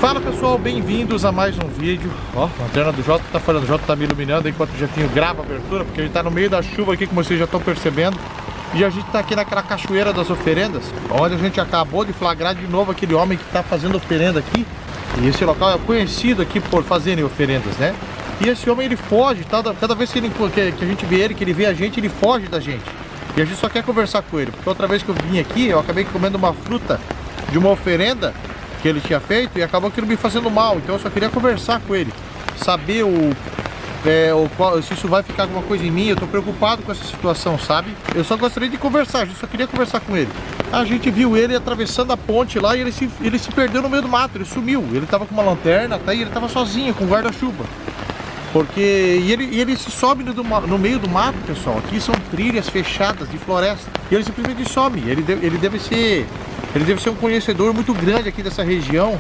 Fala pessoal, bem-vindos a mais um vídeo. Ó, a lanterna do Jota tá falando, o Jota tá me iluminando enquanto o Jefinho grava a abertura, porque ele tá no meio da chuva aqui, como vocês já estão percebendo. E a gente tá aqui naquela cachoeira das oferendas, onde a gente acabou de flagrar de novo aquele homem que tá fazendo oferenda aqui. E esse local é conhecido aqui por fazerem oferendas, né? E esse homem, ele foge, cada vez que a gente vê ele, que ele vê a gente, ele foge da gente. E a gente só quer conversar com ele, porque outra vez que eu vim aqui, eu acabei comendo uma fruta de uma oferenda que ele tinha feito e acabou aquilo me fazendo mal. Então eu só queria conversar com ele, saber se isso vai ficar alguma coisa em mim. Eu tô preocupado com essa situação, sabe? Eu só gostaria de conversar, a gente só queria conversar com ele. A gente viu ele atravessando a ponte lá e ele se perdeu no meio do mato, ele sumiu. Ele tava com uma lanterna, tá? E ele tava sozinho, com guarda-chuva. Ele se sobe no meio do mato, pessoal. Aqui são trilhas fechadas de floresta. E ele simplesmente some. Ele deve ser um conhecedor muito grande aqui dessa região.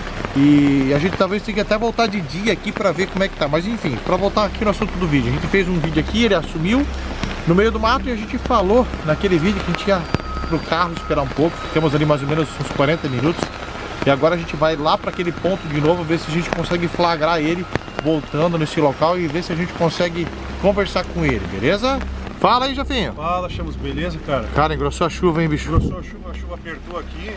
E a gente talvez tenha que até voltar de dia aqui pra ver como é que tá. Mas enfim, pra voltar aqui no assunto do vídeo, a gente fez um vídeo aqui, ele assumiu no meio do mato. E a gente falou naquele vídeo que a gente ia pro carro esperar um pouco. Ficamos ali mais ou menos uns 40 minutos. E agora a gente vai lá para aquele ponto de novo, ver se a gente consegue flagrar ele voltando nesse local e ver se a gente consegue conversar com ele, beleza? Fala aí, Jefinho. Fala, Chamos, beleza, cara? Cara, engrossou a chuva, hein, bicho? Engrossou a chuva apertou aqui.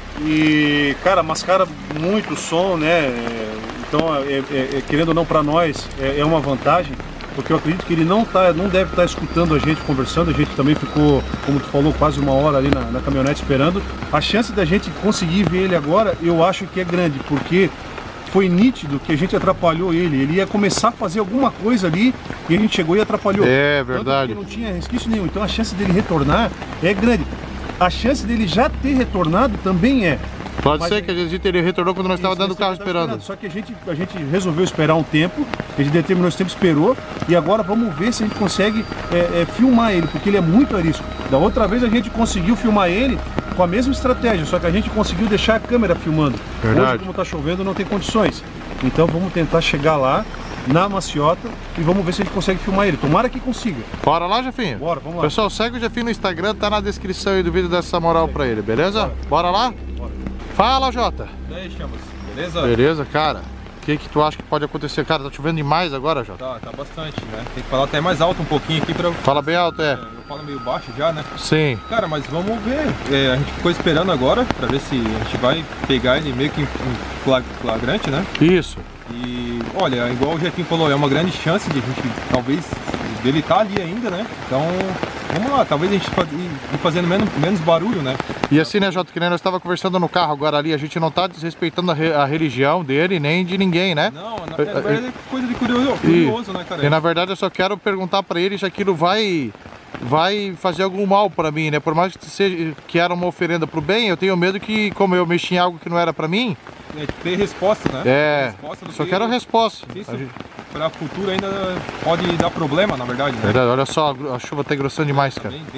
E, cara, mascara muito o som, né? Então, querendo ou não, para nós, é uma vantagem. Porque eu acredito que ele não deve estar escutando a gente conversando. A gente também ficou, como tu falou, quase uma hora ali na caminhonete esperando. A chance da gente conseguir ver ele agora, eu acho que é grande, porque foi nítido que a gente atrapalhou ele. Ele ia começar a fazer alguma coisa ali e a gente chegou e atrapalhou. É verdade. Não tinha resquício nenhum. Então a chance dele retornar é grande. A chance dele já ter retornado também é. Pode ser que a gente ele retornou quando nós estávamos dentro do carro esperando. Só que a gente resolveu esperar um tempo, a gente determinou esse tempo, esperou, e agora vamos ver se a gente consegue filmar ele, porque ele é muito arisco. Da outra vez a gente conseguiu filmar ele com a mesma estratégia, só que a gente conseguiu deixar a câmera filmando. Verdade. Hoje, como está chovendo, não tem condições. Então vamos tentar chegar lá na maciota e vamos ver se a gente consegue filmar ele. Tomara que consiga. Bora lá, Jefinho? Bora, vamos lá. Pessoal, segue o Jefinho no Instagram, tá na descrição aí do vídeo dessa moral pra ele, beleza? Bora lá? Bora. Fala, Jota. E aí, Chamas, beleza? Beleza, cara. O que tu acha que pode acontecer? Cara, tá chovendo demais agora, Jota. Tá bastante, né? Tem que falar até mais alto um pouquinho aqui pra... Fala bem alto, Eu falo meio baixo já, né? Sim. Cara, mas vamos ver. A gente ficou esperando agora pra ver se a gente vai pegar ele meio que em flagrante, né? Isso. E, olha, igual o Jefinho falou, é uma grande chance de a gente, talvez, dele estar ali ainda, né? Então, vamos lá, talvez a gente ir fazendo menos barulho, né? E assim, né, Jota, que nem nós estávamos conversando no carro agora ali, a gente não tá desrespeitando a religião dele, nem de ninguém, né? Não, na verdade é coisa de curioso, né, cara? E na verdade eu só quero perguntar pra ele se aquilo vai fazer algum mal pra mim, né? Por mais que era uma oferenda pro bem, eu tenho medo que, como eu mexi em algo que não era pra mim... Ter resposta, né? Só quero a resposta. Isso, pra futuro ainda pode dar problema, na verdade, né? Verdade, olha só, a chuva tá engrossando demais, cara. Bem...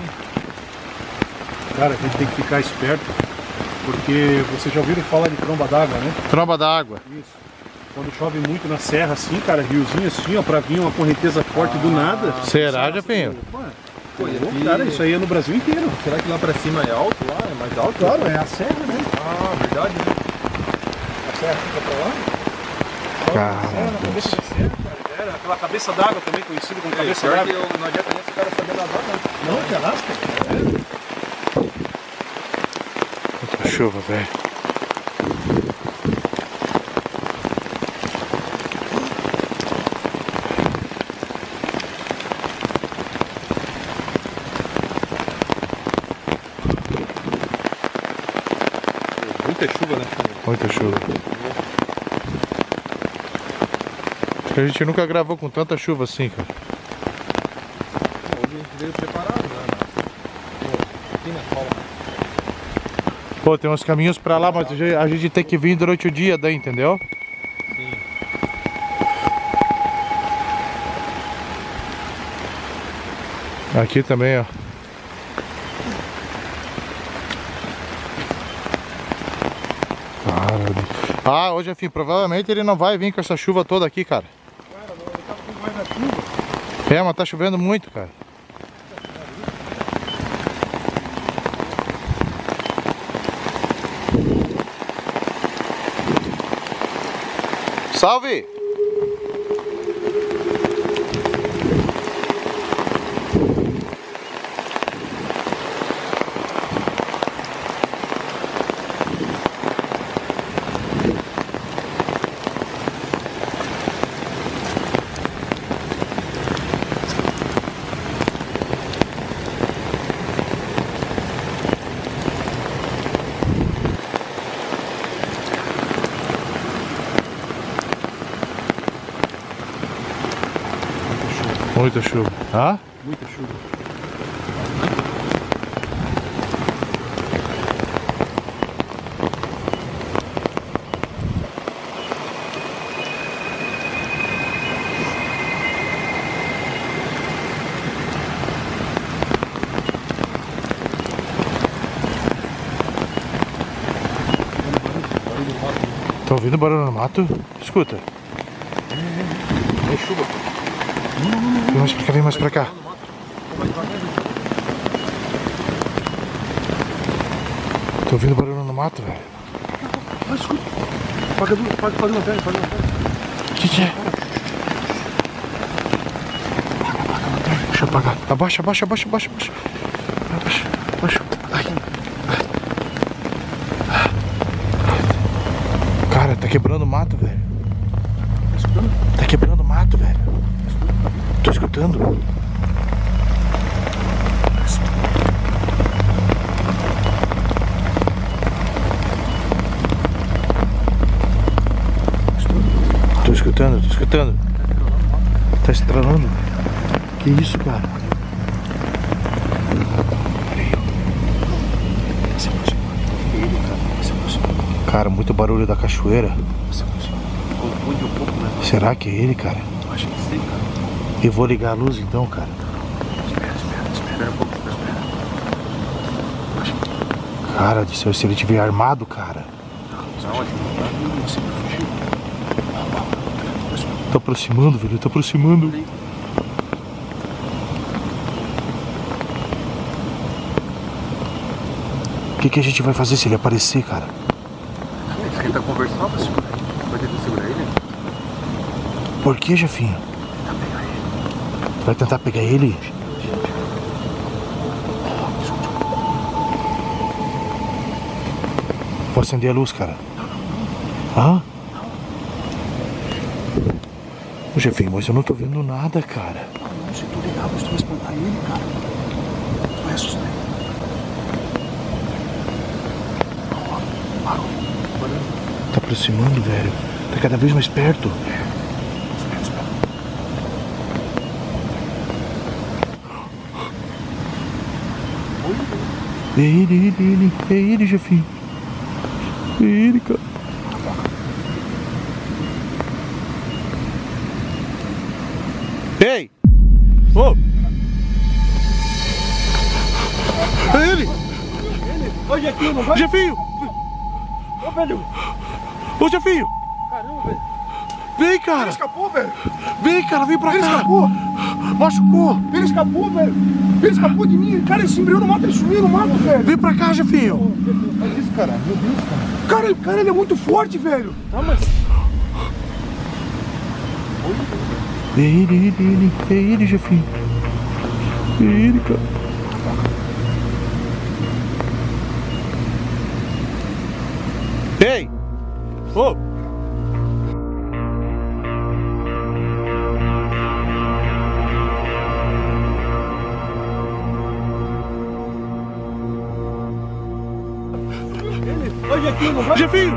Cara, a gente tem que ficar esperto, porque vocês já ouviram falar de tromba d'água, né? Tromba d'água. Isso. Quando chove muito na serra assim, cara, riozinho assim, ó, pra vir uma correnteza forte do nada. Será, Jefinho? Cara, isso aí é no Brasil inteiro. Será que lá pra cima é alto? Lá é mais alto? Claro, é a serra, né? Ah, verdade, né? A serra fica pra lá. Caramba. Na cabeça da serra, cara. Era aquela cabeça d'água também, conhecida como cabeça Pior d'água. que não adianta nem esse cara saber nadar, né? Não, que alasca. Muita chuva, velho. Muita chuva, né? Muita chuva. Acho que a gente nunca gravou com tanta chuva assim, cara. Hoje a gente veio preparado, né? Aqui na escola. Pô, tem uns caminhos pra lá, mas a gente tem que vir durante o dia daí, entendeu? Sim. Aqui também, ó. Ah, hoje, enfim, provavelmente ele não vai vir com essa chuva toda aqui, cara. Cara, ele tá com guarda-chuva. É, mas tá chovendo muito, cara. Salve! Muita chuva. Hã? Muita chuva. Tá ouvindo barulho no mato? Escuta. É chuva. Vem mais pra cá, vem mais pra cá. Tô ouvindo barulho no mato, velho. Mas escuta. Pode uma perna, O que é? Deixa eu apagar. Abaixa. Abaixa. Ai. Cara, tá quebrando o mato, velho. Tá quebrando o mato, velho. Tô escutando. Tô escutando. Tá estralando. Que isso, cara? Cara, muito barulho da cachoeira. Será que é ele, cara? Acho que sim, cara. Eu vou ligar a luz então, cara. Espera um pouco, espera. Cara do céu, se ele estiver armado, cara. Tô aproximando, velho, tô aproximando. O que a gente vai fazer se ele aparecer, cara? Ele tá conversando, vai tentar segurar ele? Por que, Jefinho? Vai tentar pegar ele? Vou acender a luz, cara. Hã? Ô, Jefinho, mas eu não tô vendo nada, cara. Não, se tu ligar, mas tu vai espantar ele, cara. Tu vai assustar ele. Tá aproximando, velho. Tá cada vez mais perto. É ele, Jefinho. É ele, cara. Ei! Ô! É ele! Ô, Jefinho, não vai? Jefinho! Ô, velho! Ô, Jefinho! Caramba, velho! Vem, cara! Ele escapou, velho! Vem, cara, vem pra cá! Ele escapou! Machucou! Ele escapou, velho! Ele escapou de mim! Cara, ele se embriou no mato, ele sumiu no mato, velho! Vem pra cá, Jefinho! Faz isso, cara! Meu Deus, cara! Cara, ele é muito forte, velho! Tá, mas... É ele, Jefinho! É ele, cara! Ei! Ô! Ô, Jefinho, não vai? Jefinho!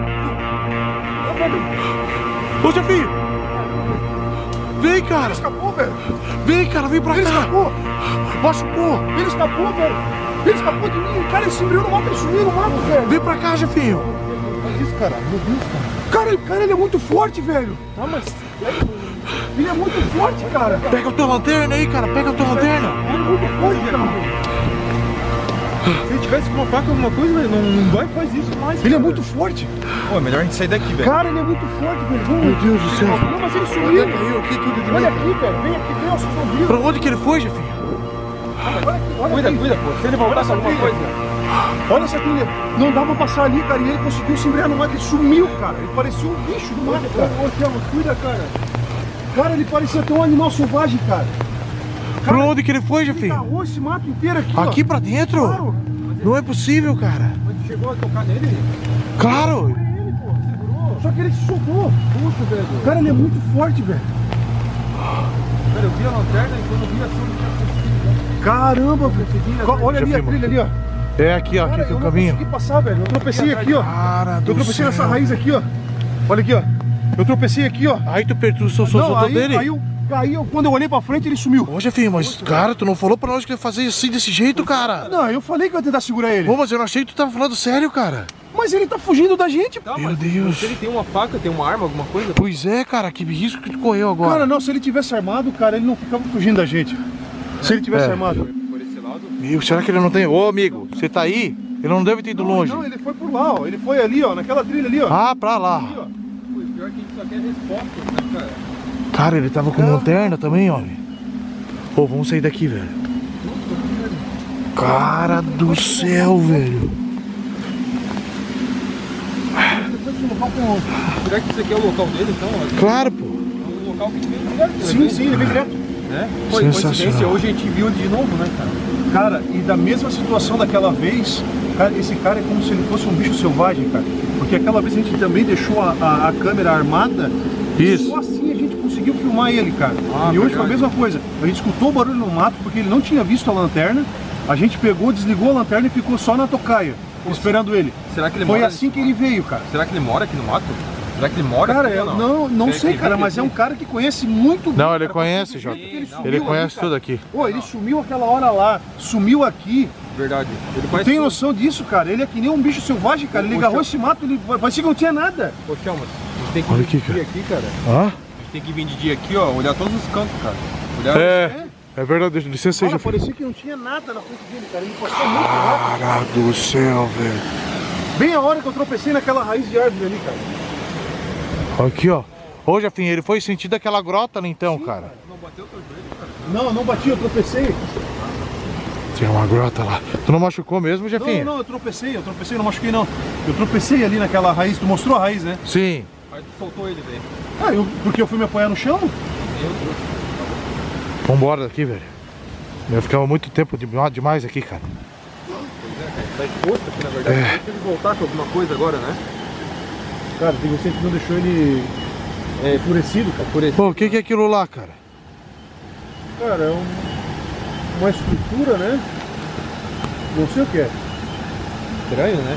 Ô, Jefinho! Vem, cara! Ele escapou, velho! Vem, cara, vem pra cá! Ele escapou! Machucou! Ele escapou, velho! Ele escapou de mim! Cara, ele se embriou no mato, ele sumiu no mato, velho! Vem pra cá, Jefinho! Faz isso, cara! Meu Deus, cara! Cara, ele é muito forte, velho! Tá, mas... Ele é muito forte, cara! Pega a tua lanterna aí, cara! Pega a tua lanterna! Ele é muito forte, cara! Se ele tivesse com uma faca, alguma coisa, velho, não vai fazer isso mais. Ele é muito forte! Pô, é melhor a gente sair daqui, velho. Cara, ele é muito forte, velho! Meu Deus do céu! Não, mas ele sumiu! Caiu aqui tudo de Olha novo. aqui, velho! Vem aqui, vem, eu sou vivo! Pra onde que ele foi, Jefinho? Olha aqui, Cuida, pô. Se ele voltar com alguma coisa. Olha essa trilha. Não dá pra passar ali, cara. E ele conseguiu se embrear no mato. Ele sumiu, cara. Ele parecia um bicho do mato, cara. Ô, Thelma, cuida, cara. Cara, ele parecia até um animal selvagem, cara. Pra onde que ele foi, Jefinho? Ele esse mato inteiro aqui, Aqui ó. pra dentro? Claro. Não é possível, cara. Mas tu chegou a tocar nele? Claro. Ele, pô, segurou. Só que ele se soltou. Puxa, velho. Cara, ele é muito forte, velho. Cara, eu vi a lanterna e quando eu vi assim, eu tinha conseguido. Caramba, velho. Olha ali a trilha ali, ó. É aqui, ó. Aqui Cara, tem o eu caminho. não consegui passar, velho. Eu tropecei aqui, ó. Cara do Eu tropecei céu. nessa raiz aqui, ó. Olha aqui, ó. Eu tropecei aqui, ó. Aí tu soltou Não, dele? aí eu caí, quando eu olhei pra frente, ele sumiu. Ô, Jefinho, mas cara, tu não falou pra nós que ia fazer assim desse jeito, cara? Não, eu falei que eu ia tentar segurar ele. Pô, mas eu não achei que tu tava falando sério, cara. Mas ele tá fugindo da gente. Tá, Meu mas Deus. se ele tem uma faca, tem uma arma, alguma coisa? Pois é, cara, que risco que tu correu agora. Cara, não, se ele tivesse armado, cara, ele não ficava fugindo da gente. Se ele tivesse É. armado. Por esse lado? Meu, será que ele não tem... Ô, amigo, você tá aí? Ele não deve ter ido longe. Não, ele foi por lá, ó. Ele foi ali, ó, naquela trilha ali, ó. Ah, pra lá. Ali, ó. Pô, pior que a gente só quer resposta, né, cara? Cara, ele tava com lanterna também, olha. Pô, vamos sair daqui, velho. Cara do céu, velho. Será que esse aqui é o local dele, então? Claro, pô. É um local que vem direto. Sim, ele vem direto. Né? Foi Sensacional. coincidência, hoje a gente viu ele de novo, né, cara? Cara, e da mesma situação daquela vez, cara, esse cara é como se ele fosse um bicho selvagem, cara. Porque aquela vez a gente também deixou a câmera armada. Isso. E só assim a gente conseguiu filmar ele, cara. Ah, E hoje foi a verdade. mesma coisa. A gente escutou o barulho no mato porque ele não tinha visto a lanterna. A gente pegou, desligou a lanterna e ficou só na tocaia, esperando ele. Será que ele Foi mora? assim que ele veio, cara. Será que ele mora aqui no mato? Será que ele mora Cara, aqui eu ou não Será sei, que cara, ele mas é um vive cara que conhece muito bem. Não, ele cara, conhece, porque Jota. ele sumiu Ele ali, conhece cara. tudo aqui. Pô, ele sumiu aquela hora lá, sumiu aqui. aqui? Verdade. Ele Tu conhece tem tudo. noção disso, cara? Ele é que nem um bicho selvagem, cara. Ele Poxa. agarrou esse mato, ele parecia que não tinha nada. Ô, Chalmers, a gente tem que Olha vir aqui, de dia cara. aqui, cara. Hã? A gente tem que vir de dia aqui, ó, olhar todos os cantos, cara. Olhar... É verdade, licença aí, Cara, Jefinho. parecia que não tinha nada na frente dele, cara. Ele passou muito rápido. Cara do céu, velho. Bem a hora que eu tropecei naquela raiz de árvore ali, cara. Aqui, ó. Ô, Jefinho, ele foi sentido aquela grota ali então, cara. Não bateu teu joelho, cara? Não, não bati, eu tropecei. Tem uma grota lá. Tu não machucou mesmo, Jefinho? Não, eu tropecei, não machuquei não. Eu tropecei ali naquela raiz, tu mostrou a raiz, né? Sim. Aí tu soltou ele, velho. Porque eu fui me apoiar no chão? Meu Deus. Vambora daqui, velho. Eu ficava muito tempo demais aqui, cara. Tá exposto aqui, na verdade. Tem que ele voltar com alguma coisa agora, né? Cara, tem você que não deixou ele enfurecido, cara. Pô, o que é aquilo lá, cara? Cara, é uma estrutura, né? Não sei o que é. Estranho, né?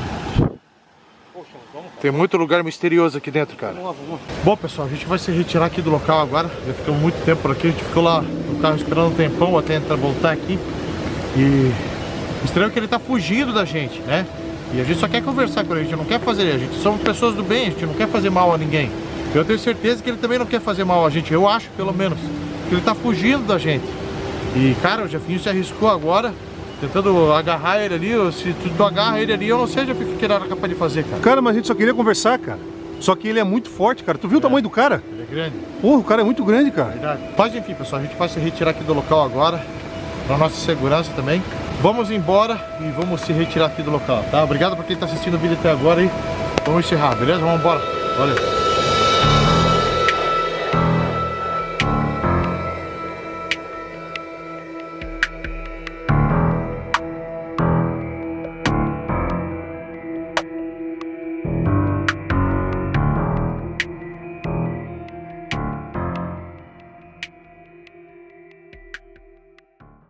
Tem muito lugar misterioso aqui dentro, cara. Vamos lá. Bom, pessoal, a gente vai se retirar aqui do local agora. Já ficamos muito tempo por aqui. A gente ficou lá no carro esperando um tempão até voltar aqui. E estranho que ele tá fugindo da gente, né? E a gente só quer conversar com ele, a gente não quer fazer. A gente somos pessoas do bem, a gente não quer fazer mal a ninguém. Eu tenho certeza que ele também não quer fazer mal a gente. Eu acho, pelo menos, que ele tá fugindo da gente. E, cara, o Jefinho se arriscou agora, tentando agarrar ele ali. Se tu agarra ele ali, eu não sei, Jefinho, o que ele era capaz de fazer, cara. Cara, mas a gente só queria conversar, cara. Só que ele é muito forte, cara. Tu viu o tamanho do cara? Ele é grande. Porra, o cara é muito grande, cara. Verdade. Mas enfim, pessoal, a gente vai se retirar aqui do local agora, para nossa segurança também. Vamos embora e vamos se retirar aqui do local, tá? Obrigado por quem está assistindo o vídeo até agora e vamos encerrar, beleza? Vamos embora. Valeu.